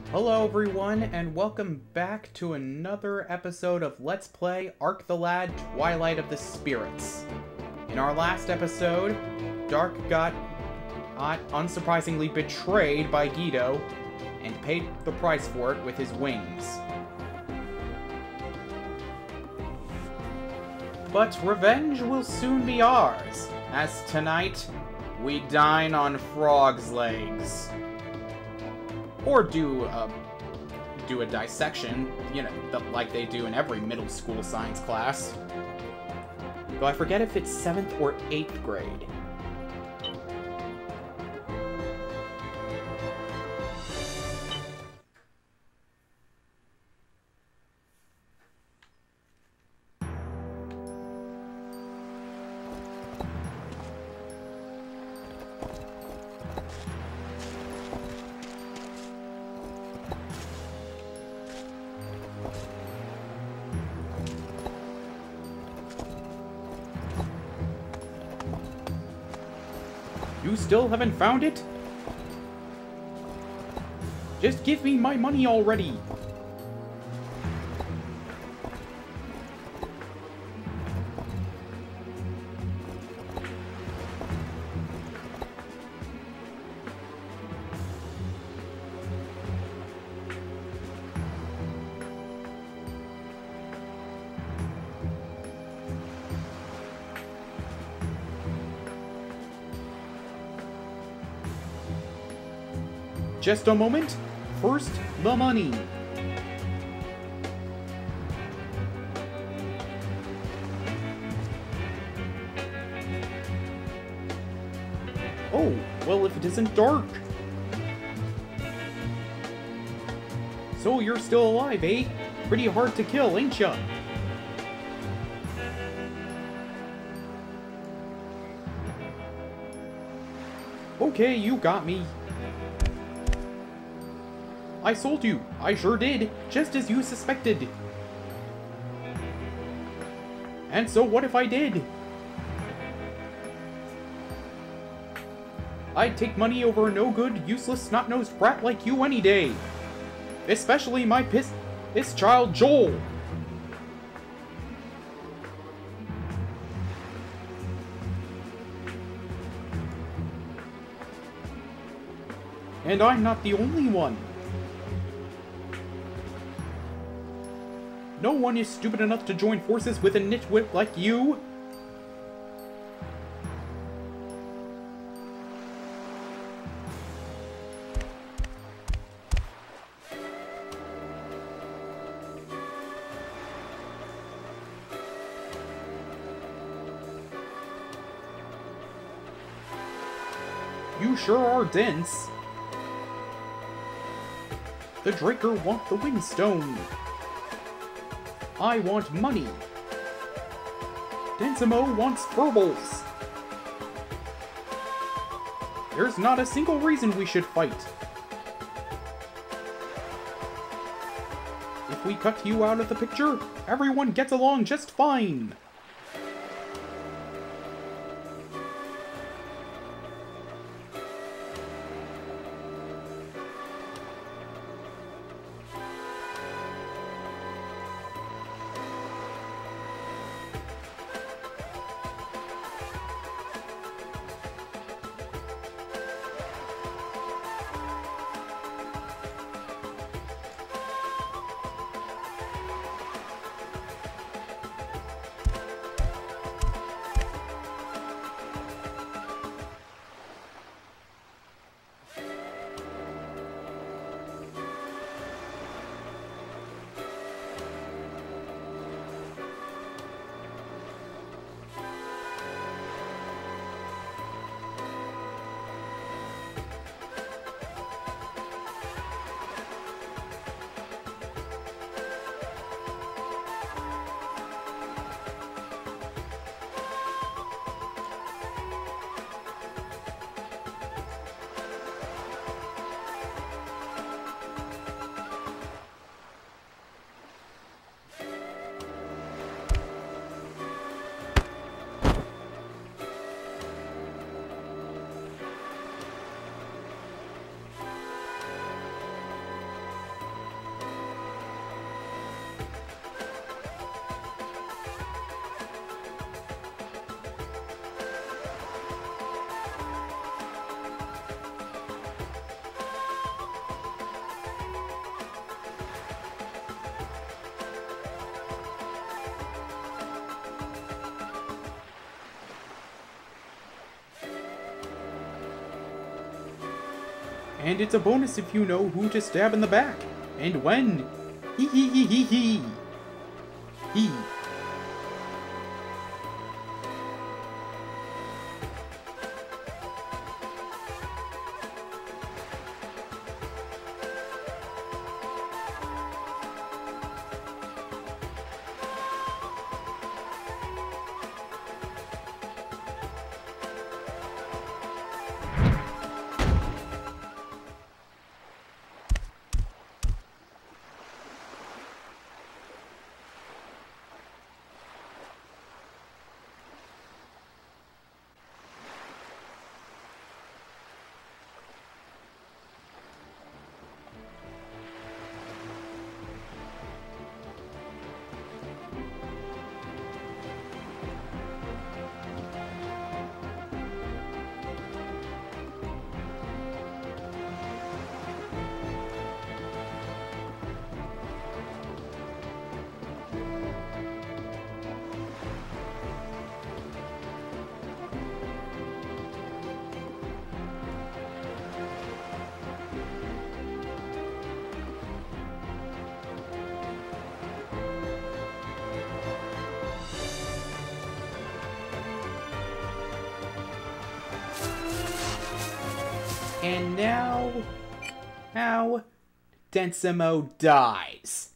Hello everyone, and welcome back to another episode of Let's Play Ark the Lad Twilight of the Spirits. In our last episode, Dark got unsurprisingly betrayed by Guido and paid the price for it with his wings. But revenge will soon be ours, as tonight we dine on frog's legs. Or do a dissection, you know, like they do in every middle school science class. Though I forget if it's 7th or 8th grade. You still haven't found it? Just give me my money already! Just a moment. First, the money. Oh, well, if it isn't dark. So you're still alive, eh? Pretty hard to kill, ain't ya? Okay, you got me. I sold you. I sure did, just as you suspected. And so what if I did? I'd take money over a no-good, useless, snot-nosed brat like you any day. Especially my piss child Joel. And I'm not the only one. No one is stupid enough to join forces with a nitwit like you! You sure are dense. The Draker want the Wingstone. I want money. Densimo wants Furbles. There's not a single reason we should fight. If we cut you out of the picture, everyone gets along just fine. And it's a bonus if you know who to stab in the back. And when. Hee hee hee hee hee. Hee. And now Densimo dies.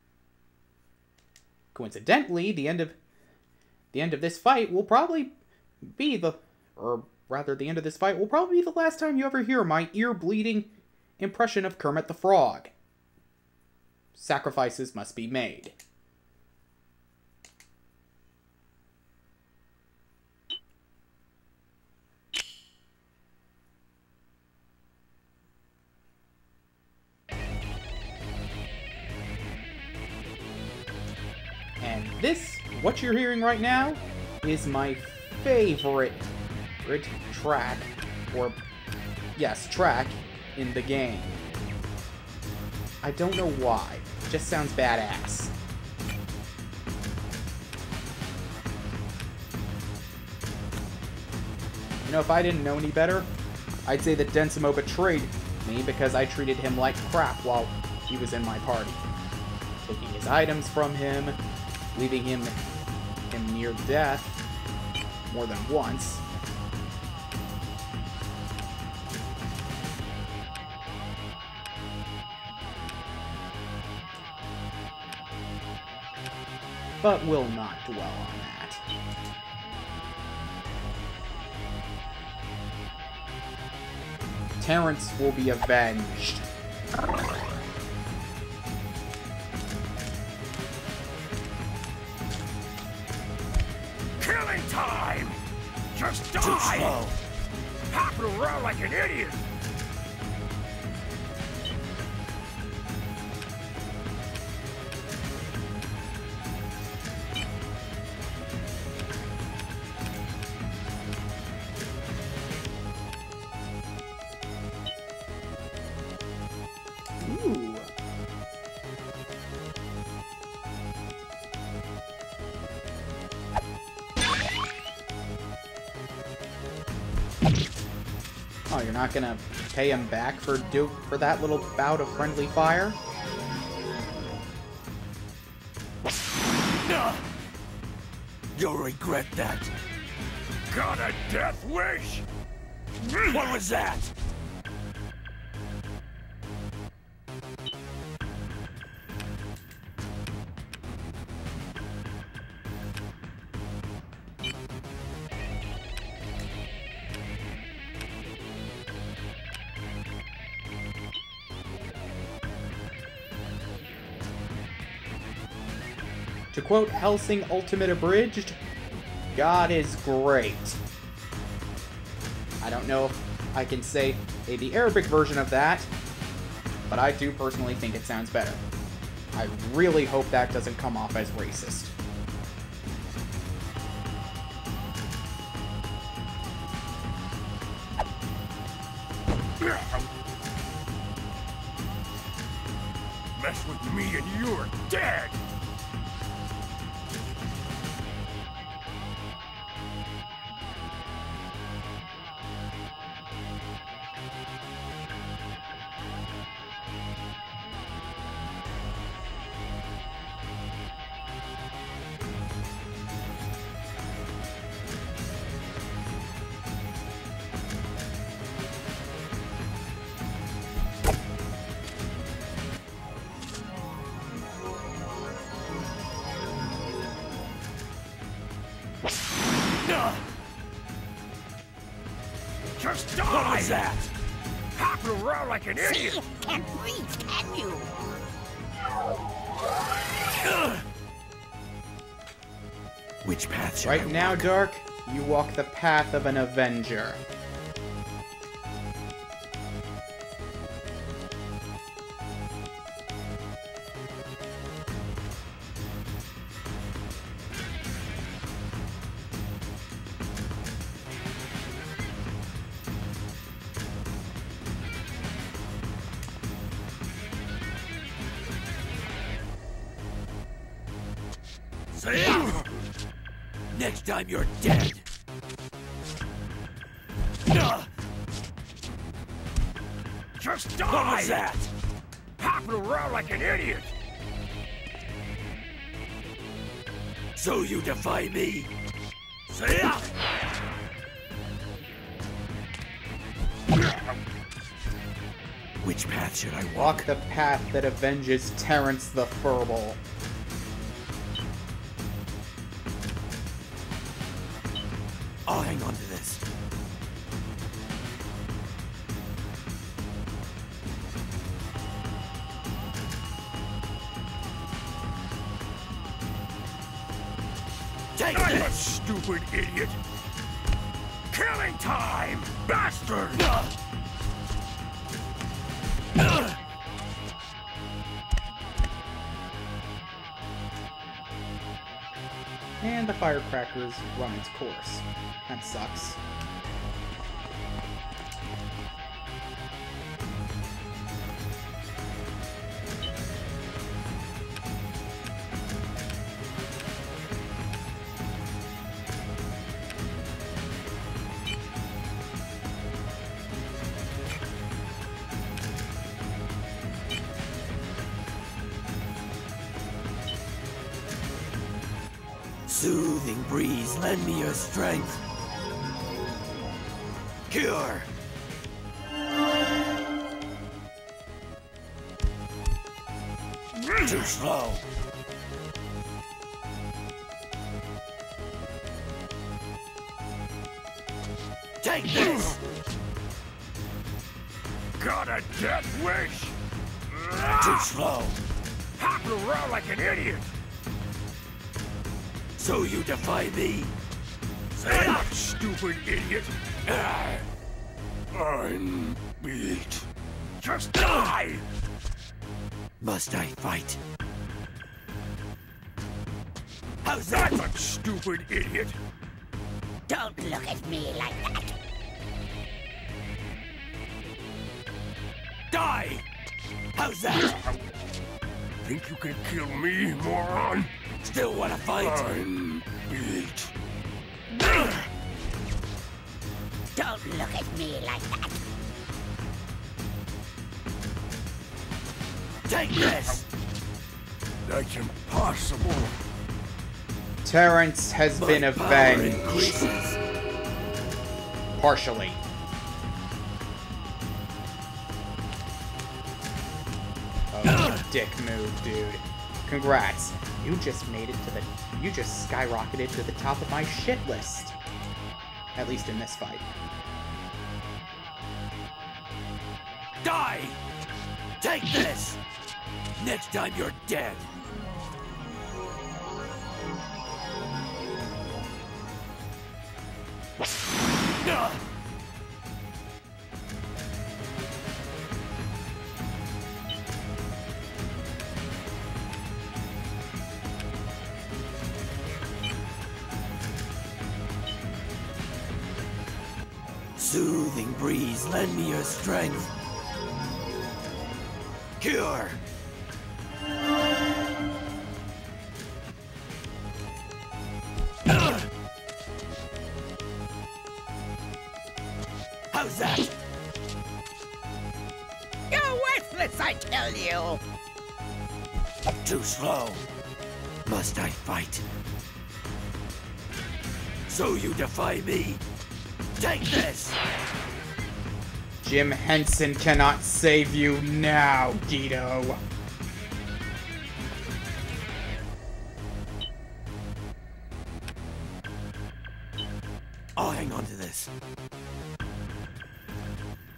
Coincidentally, the end of this fight will probably be the last time you ever hear my ear-bleeding impression of Kermit the Frog. Sacrifices must be made. And this, what you're hearing right now, is my favorite track, track in the game. I don't know why, it just sounds badass. You know, if I didn't know any better, I'd say that Densimo betrayed me because I treated him like crap while he was in my party. Taking his items from him, leaving him near death more than once. But we'll not dwell on that. Terrence will be avenged. Killing time! Just die! Hopping around like an idiot! Ooh. Oh, you're not gonna pay him back for that little bout of friendly fire? You'll regret that. Got a death wish? What was that? To quote Hellsing Ultimate Abridged, God is great. I don't know if I can say the Arabic version of that, but I do personally think it sounds better. I really hope that doesn't come off as racist. Mess with me and you're dead! that? Hopping around like an idiot. See? Can't breathe, can you? Which path should Right I now, walk? Dark, you walk the path of an Avenger. See ya! Next time you're dead. Just die! What was that? Hopping around like an idiot. So you defy me? See ya! Which path should I walk? Walk the path that avenges Terrence the Furball. I'll hang on to this. Take this, stupid idiot! Killing time, bastard! And the firecrackers run its course. That sucks. Soothing breeze, lend me your strength. Cure. Too slow. Take this. Got a death wish? Too slow. Hopping around like an idiot. So you defy me? Say that, stupid idiot! I'm beat. Just die! Must I fight? How's that, you stupid idiot? Don't look at me like that. Die! How's that? Think you can kill me, moron? Still wanna fight? I'm beat. Don't look at me like that. Take this! That's impossible. Terrence has been My power avenged. increases. Partially. Oh, dick move, dude. Congrats. You just made it to the... You just skyrocketed to the top of my shit list. At least in this fight. Die! Take this! Next time you're dead. Soothing breeze, lend me your strength. Cure. How's that? You're worthless, I tell you. Too slow. Must I fight? So you defy me? Take this! Jim Henson cannot save you now, Guido. I'll hang on to this.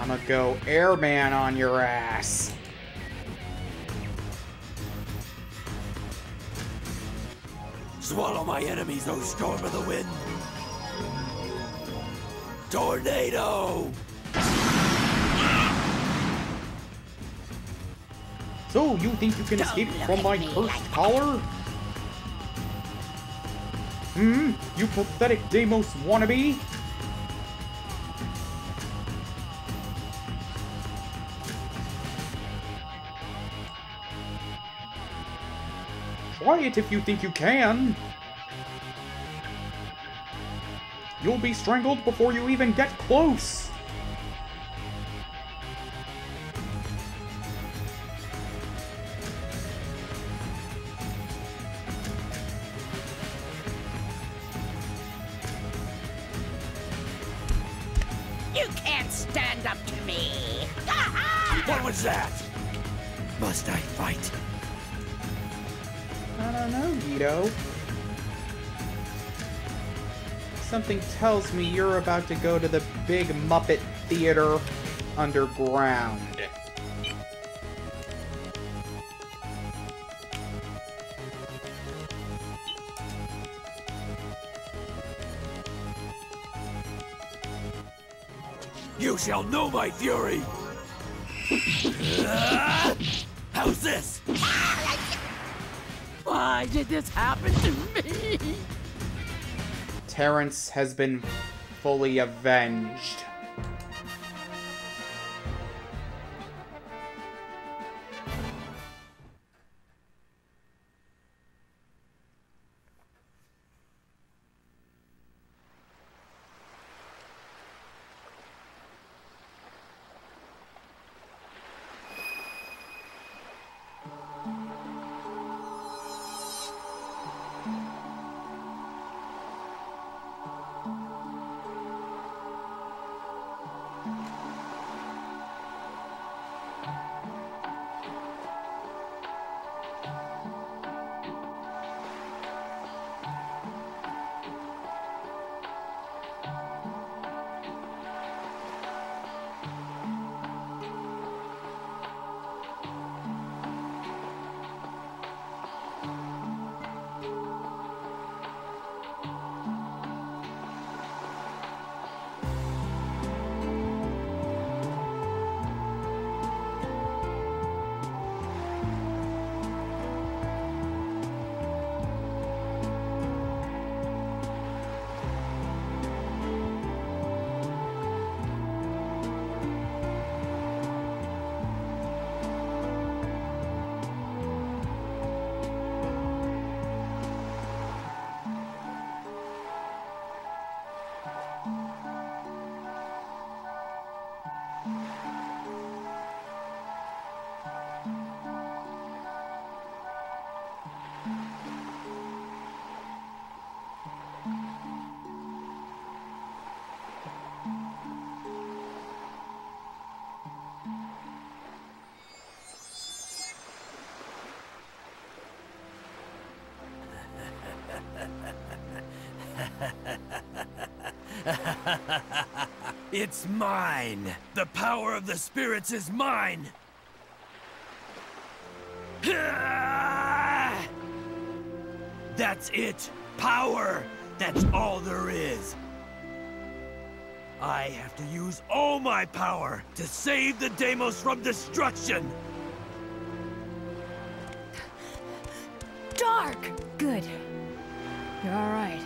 I'ma go airman on your ass. Swallow my enemies, O storm of the wind! Tornado! So, you think you can escape from my cursed collar? Hmm? You pathetic Deimos wannabe? Try it if you think you can. You'll be strangled before you even get close. You can't stand up to me. What was that? Must I fight? I don't know, Guido. Something tells me you're about to go to the big Muppet Theater underground. You shall know my fury! How's this? Why did this happen to me? Terrence has been fully avenged. It's mine! The power of the spirits is mine! That's it! Power! That's all there is! I have to use all my power to save the Deimos from destruction! Dark! Good. You're alright.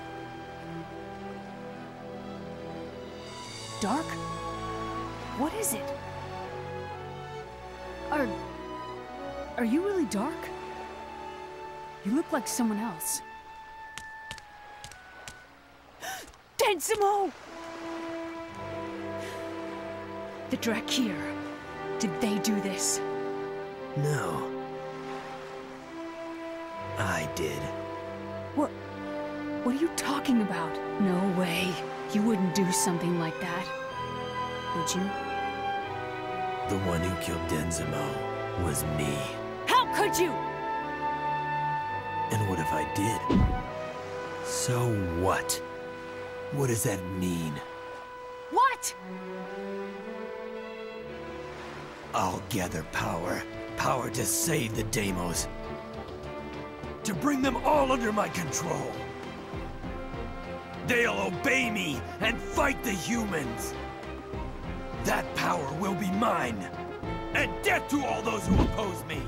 Dark? What is it? Are you really Dark? You look like someone else. Densimo! The Drakir. Did they do this? No. I did. What are you talking about? No way. You wouldn't do something like that. Would you? The one who killed Densimo was me. How could you? And what if I did? So what? What does that mean? What? I'll gather power. Power to save the Deimos. To bring them all under my control. They'll obey me and fight the humans. That power will be mine. And death to all those who oppose me.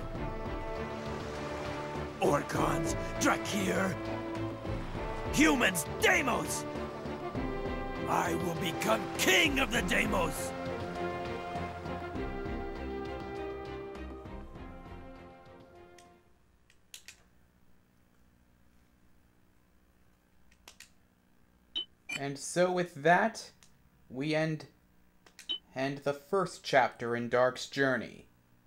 Orcons, Drakir, humans, Deimos! I will become king of the Deimos! And so with that, we end the first chapter in Dark's journey.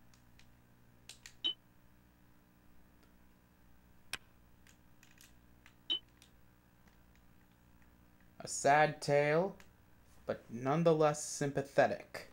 A sad tale, but nonetheless sympathetic.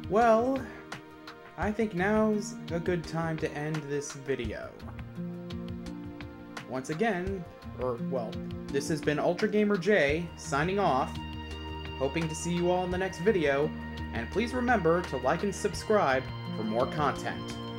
Well, I think now's a good time to end this video. Once again, this has been UltraGamerJ signing off, hoping to see you all in the next video, and please remember to like and subscribe for more content.